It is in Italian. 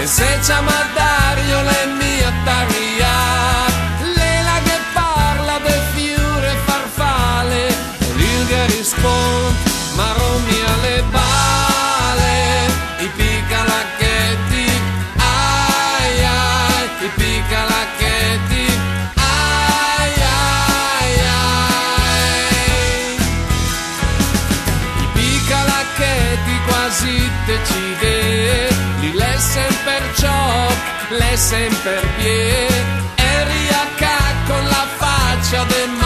e se c'è Dario le mie taria, Lela che parla de fiure farfalle, e lui che risponde, ma rommi alle bale, i picalacchetti, ai ai, i picalacchetti, ai ai ai. I picalacchetti quasi decide, li lesse per ciò, lesse per pie, e riacca con la faccia del